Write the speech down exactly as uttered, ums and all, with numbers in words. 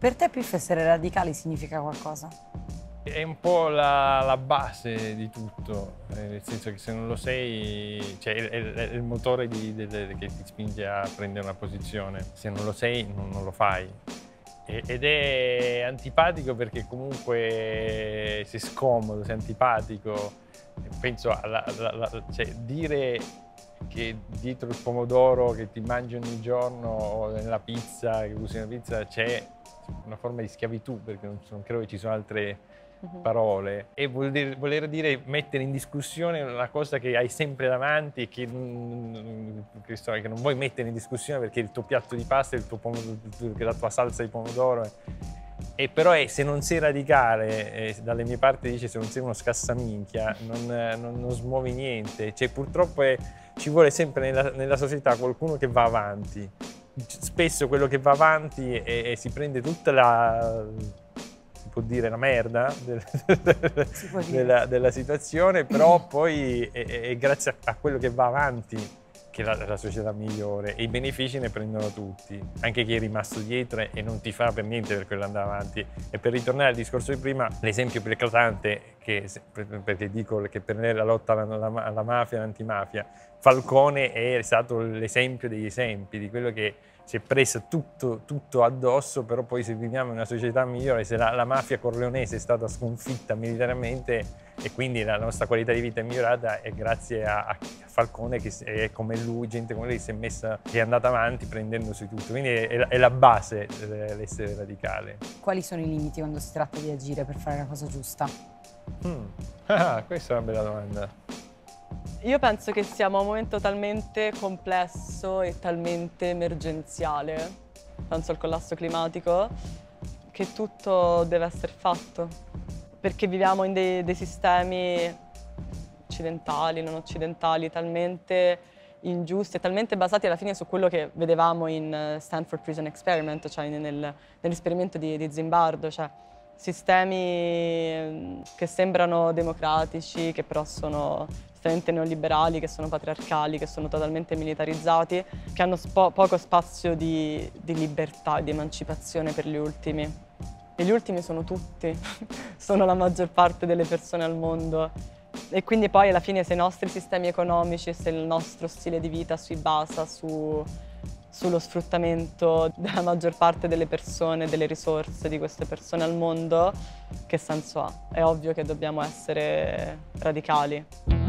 Per te P I F essere radicali significa qualcosa? È un po' la, la base di tutto, eh, nel senso che se non lo sei, cioè è, è, è il motore di, de, de, che ti spinge a prendere una posizione. Se non lo sei, non, non lo fai. E, ed è antipatico perché comunque sei scomodo, sei antipatico. Penso alla, alla, alla, cioè, dire che dietro il pomodoro che ti mangi ogni giorno o nella pizza, che usi una pizza, c'è una forma di schiavitù, perché non, non credo che ci sono altre uh-huh. parole, e vuol dire, voler dire mettere in discussione una cosa che hai sempre davanti e che, che non vuoi mettere in discussione perché il tuo piatto di pasta, il tuo pomodoro, la tua salsa di pomodoro. E però è, se non sei radicale, eh, dalle mie parti dice se non sei uno scassaminchia, non, non, non smuovi niente. Cioè, purtroppo è, ci vuole sempre nella, nella società qualcuno che va avanti. Spesso quello che va avanti e, e si prende tutta la, si può dire, la merda del, della, della situazione, però poi è, è grazie a, a quello che va avanti che la, la società migliore, e i benefici ne prendono tutti, anche chi è rimasto dietro e non ti fa per niente per quello andare avanti. E per ritornare al discorso di prima, l'esempio più eclatante, che, perché dico che per me la lotta alla, alla, alla mafia, all'antimafia, Falcone è stato l'esempio degli esempi, di quello che si è preso tutto, tutto addosso, però poi se viviamo in una società migliore, se la, la mafia corleonese è stata sconfitta militarmente e quindi la nostra qualità di vita è migliorata, è grazie a, a Falcone che è come lui, gente come lui che si è messa, che è andata avanti prendendosi tutto, quindi è, è, è la base l'essere radicale. Quali sono i limiti quando si tratta di agire per fare la cosa giusta? Mm. Ah, questa è una bella domanda. Io penso che siamo a un momento talmente complesso e talmente emergenziale, penso al collasso climatico, che tutto deve essere fatto. Perché viviamo in dei, dei sistemi occidentali, non occidentali, talmente ingiusti e talmente basati alla fine su quello che vedevamo in Stanford Prison Experiment, cioè nel, nell'esperimento di, di Zimbardo, cioè sistemi che sembrano democratici, che però sono estremamente neoliberali, che sono patriarcali, che sono totalmente militarizzati, che hanno spo poco spazio di, di libertà e di emancipazione per gli ultimi. E gli ultimi sono tutti, sono la maggior parte delle persone al mondo. E quindi poi alla fine se i nostri sistemi economici, se il nostro stile di vita si basa su, sullo sfruttamento della maggior parte delle persone, delle risorse di queste persone al mondo, che senso ha? È ovvio che dobbiamo essere radicali.